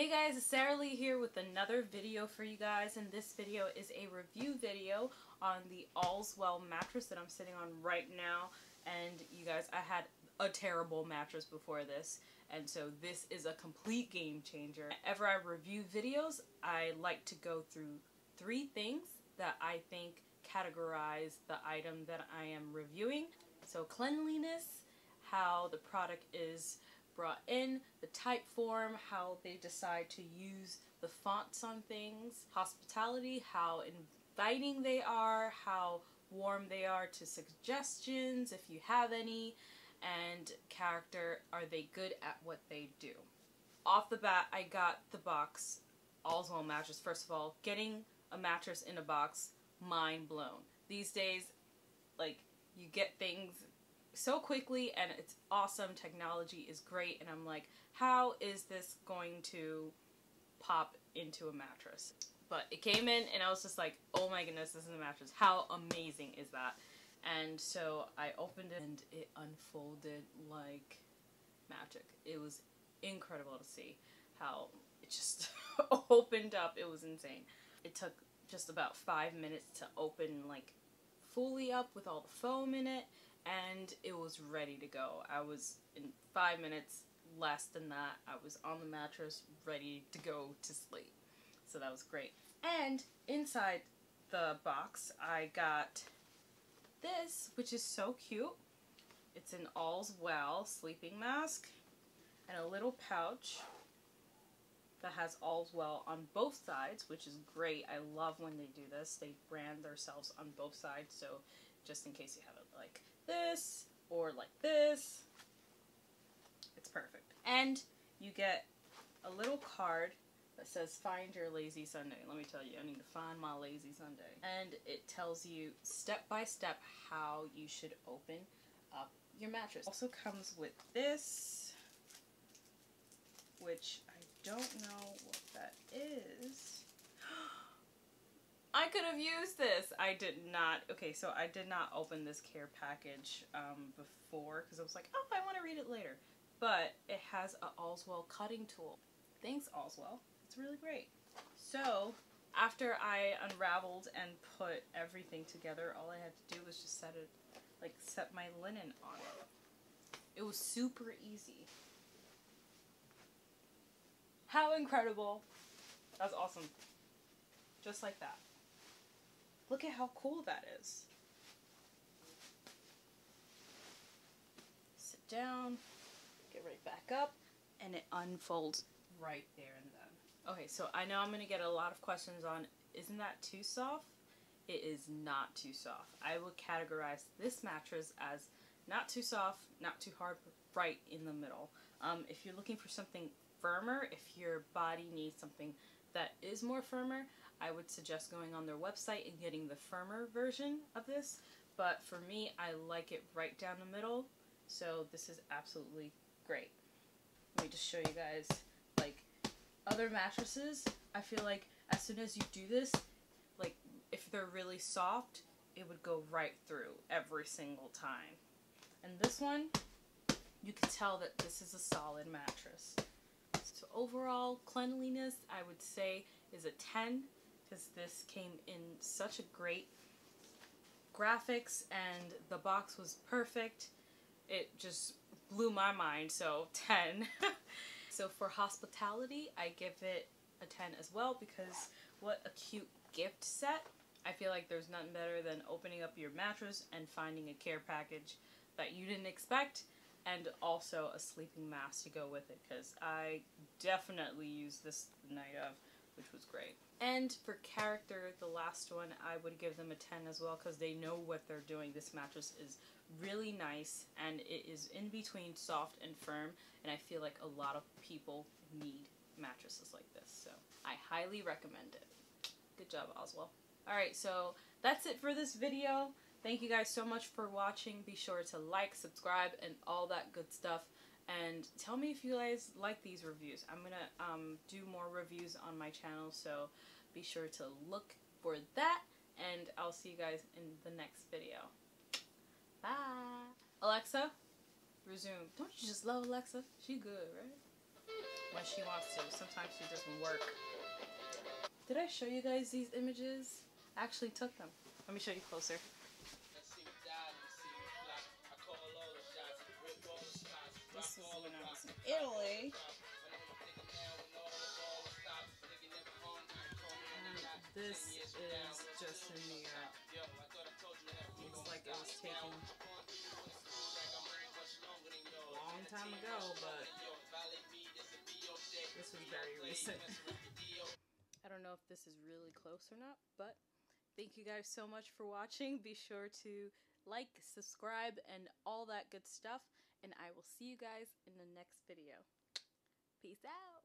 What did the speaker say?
Hey guys, it's Sarah Lee here with another video for you guys, and this video is a review video on the Allswell mattress that I'm sitting on right now. And you guys, I had a terrible mattress before this, and so this is a complete game changer. Whenever I review videos, I like to go through 3 things that I think categorize the item that I am reviewing. So cleanliness, how the product is brought in, the type form, how they decide to use the fonts on things, hospitality, how inviting they are, how warm they are to suggestions if you have any, and character, are they good at what they do. Off the bat, I got the box Allswell mattress. First of all, getting a mattress in a box, mind blown. These days, like, you get things so quickly and it's awesome. Technology is great, and I'm like, how is this going to pop into a mattress? But it came in and I was just like, oh my goodness, this is a mattress. How amazing is that? And so I opened it and it unfolded like magic. It was incredible to see how it just opened up. It was insane. It took just about 5 minutes to open, like, fully up with all the foam in it, and it was ready to go. I was, in 5 minutes, less than that, I was on the mattress ready to go to sleep. So that was great. And inside the box I got this, which is so cute. It's an Allswell sleeping mask and a little pouch that has Allswell on both sides, which is great. I love when they do this. They brand themselves on both sides, so just in case you have it like this or like this, it's perfect. And you get a little card that says find your lazy Sunday. Let me tell you, I need to find my lazy Sunday. And it tells you step by step how you should open up your mattress. Also comes with this, which I don't know what that is. I could have used this. I did not. Okay, so I did not open this care package before because I was like, oh, I want to read it later. But it has a Allswell cutting tool. Thanks, Allswell. It's really great. So after I unraveled and put everything together, all I had to do was just set my linen on it. It was super easy. How incredible. That's awesome. Just like that. Look at how cool that is. Sit down, get right back up, and it unfolds right there and then. Okay, so I know I'm going to get a lot of questions on, isn't that too soft? It is not too soft. I would categorize this mattress as not too soft, not too hard, but right in the middle. If you're looking for something firmer, if your body needs something that is more firmer, I would suggest going on their website and getting the firmer version of this. But for me, I like it right down the middle, so this is absolutely great. Let me just show you guys, like, other mattresses. I feel like as soon as you do this, like, if they're really soft, it would go right through every single time. And this one, you can tell that this is a solid mattress. So overall cleanliness, I would say, is a 10, because this came in such a great graphics and the box was perfect. It just blew my mind, so 10. So for hospitality, I give it a 10 as well, because what a cute gift set. I feel like there's nothing better than opening up your mattress and finding a care package that you didn't expect, and also a sleeping mask to go with it, because I definitely used this the night of, which was great. And for character, the last one, I would give them a 10 as well, because they know what they're doing. This mattress is really nice, and it is in between soft and firm, and I feel like a lot of people need mattresses like this, so I highly recommend it. Good job, Allswell. Alright, so that's it for this video. Thank you guys so much for watching. Be sure to like, subscribe, and all that good stuff. And tell me if you guys like these reviews. I'm gonna do more reviews on my channel, so be sure to look for that. And I'll see you guys in the next video. Bye! Alexa, resume. Don't you just love Alexa? She good, right? when she wants to. Sometimes she doesn't work. Did I show you guys these images? I actually took them. Let me show you closer. This is when I was in Italy. And this is just in New York. Looks like it was taken a long time ago, but this was very recent. I don't know if this is really close or not, but thank you guys so much for watching. Be sure to like, subscribe, and all that good stuff. And I will see you guys in the next video. Peace out.